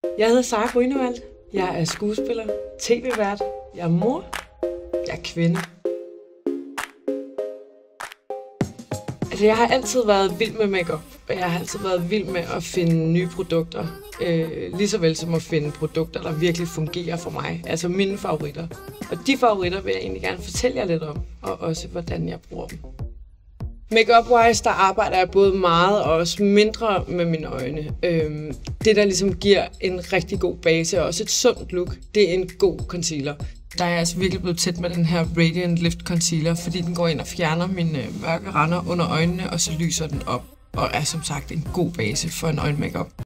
Jeg hedder Sara Grünewald. Jeg er skuespiller, tv-vært, jeg er mor, jeg er kvinde. Altså, jeg har altid været vild med makeup, og jeg har altid været vild med at finde nye produkter. Lige så vel som at finde produkter, der virkelig fungerer for mig. Altså mine favoritter. Og de favoritter vil jeg egentlig gerne fortælle jer lidt om, og også hvordan jeg bruger dem. Makeup-wise, der arbejder jeg både meget og også mindre med mine øjne. Det, der ligesom giver en rigtig god base og også et sundt look, det er en god concealer. Der er jeg altså virkelig blevet tæt med den her Radiant Lift Concealer, fordi den går ind og fjerner mine mørke render under øjnene, og så lyser den op. Og er som sagt en god base for en øjenmakeup.